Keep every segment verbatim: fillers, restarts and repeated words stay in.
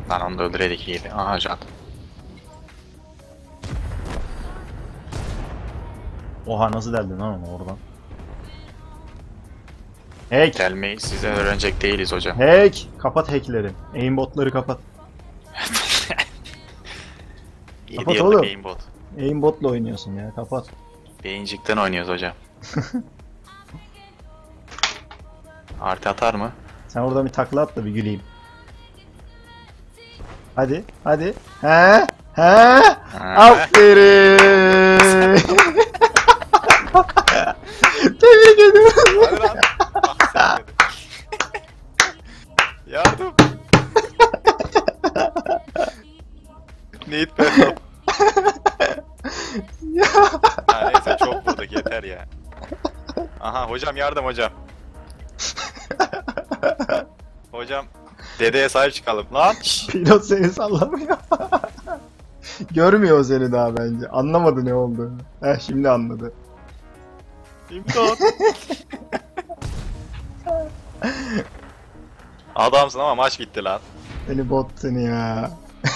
Lan onu da öldüreydik iyiydi. Aha Jad. Oha nasıl deldin lan onu oradan? Hack! Gelmeyi size öğrenecek değiliz hocam. Hack! Kapat hackleri. Aimbotları kapat. yedi Kapat yıllık oğlum. aimbot. Aimbotla oynuyorsun ya kapat. Beyincikten oynuyoruz hocam. Artı atar mı? Sen orada bir takla at da bir güleyim. Hadi, hadi. He? He? Aferin. Tebrik ederim. Hadi lan. Ah, sevmedim. Yardım. Need backup. Ha, neyse çok vurduk yeter ya. Aha hocam yardım hocam. Hocam dedeye sahip çıkalım lan. Şşş. Pilot seni sallamıyor. Görmüyor o seni daha bence. Anlamadı ne olduğunu. Heh şimdi anladı. İmdat. Adamsın ama maç bitti lan. Seni bot seni ya.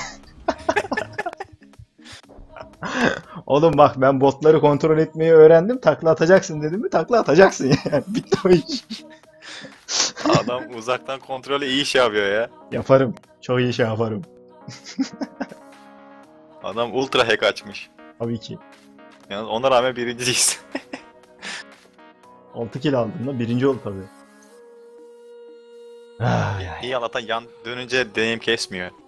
Oğlum bak ben botları kontrol etmeyi öğrendim. Takla atacaksın dedim mi? Takla atacaksın yani. Bitti o iş. Adam uzaktan kontrolü iyi iş yapıyor ya. Yaparım. Çok iyi şey yaparım. Adam ultra hack açmış. Tabii ki. Yalnız ona rağmen birinciyiz. altı kill aldım da birinci oldu tabii. Ay, ay. İyi Allah'tan yan dönünce deneyim kesmiyor.